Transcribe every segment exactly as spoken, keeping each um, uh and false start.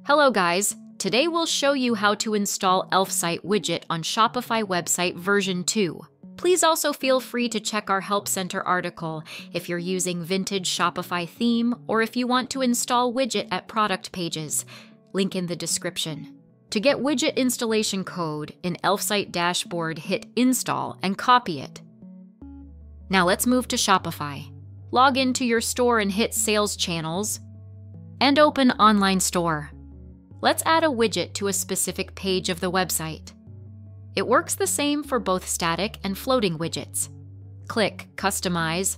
Hello guys, today we'll show you how to install Elfsight Widget on Shopify website version two. Please also feel free to check our Help Center article if you're using vintage Shopify theme or if you want to install widget at product pages. Link in the description. To get widget installation code in Elfsight dashboard, hit Install and copy it. Now let's move to Shopify. Log into your store and hit Sales Channels and open Online Store. Let's add a widget to a specific page of the website. It works the same for both static and floating widgets. Click Customize.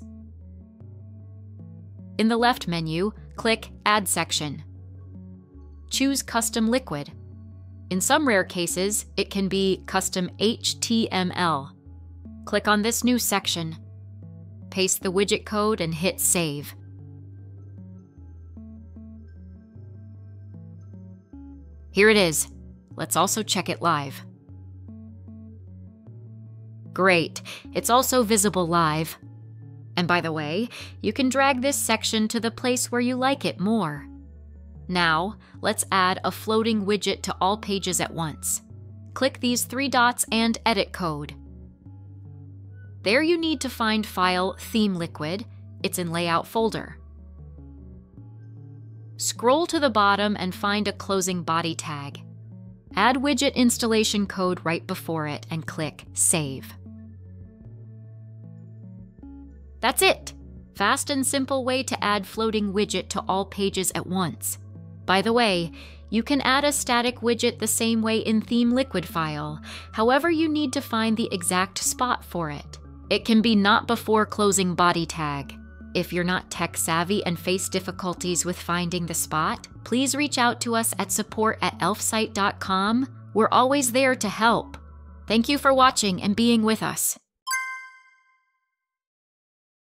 In the left menu, click Add Section. Choose Custom Liquid. In some rare cases, it can be Custom H T M L. Click on this new section. Paste the widget code and hit Save. Here it is. Let's also check it live. Great, it's also visible live. And by the way, you can drag this section to the place where you like it more. Now, let's add a floating widget to all pages at once. Click these three dots and edit code. There you need to find file Theme Liquid. It's in Layout folder. Scroll to the bottom and find a closing body tag. Add widget installation code right before it and click Save. That's it! Fast and simple way to add floating widget to all pages at once. By the way, you can add a static widget the same way in Theme Liquid file. However, you need to find the exact spot for it. It can be not before closing body tag. If you're not tech savvy and face difficulties with finding the spot, please reach out to us at support at elfsight dot com. We're always there to help. Thank you for watching and being with us.